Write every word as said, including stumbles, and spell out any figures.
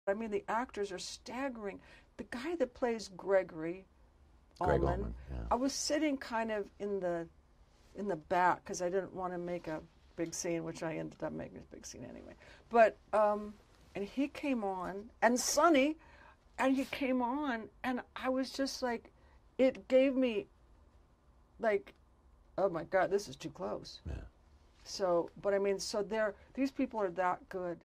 I mean, the actors are staggering. The guy that plays Gregory, Gregg Allman, Allman, yeah. I was sitting kind of in the in the back because I didn't want to make a big scene, which I ended up making a big scene anyway. But um, and he came on, and Sonny, and he came on, and I was just like, it gave me like, oh my God, this is too close. Yeah. So, but I mean, so they're these people are that good.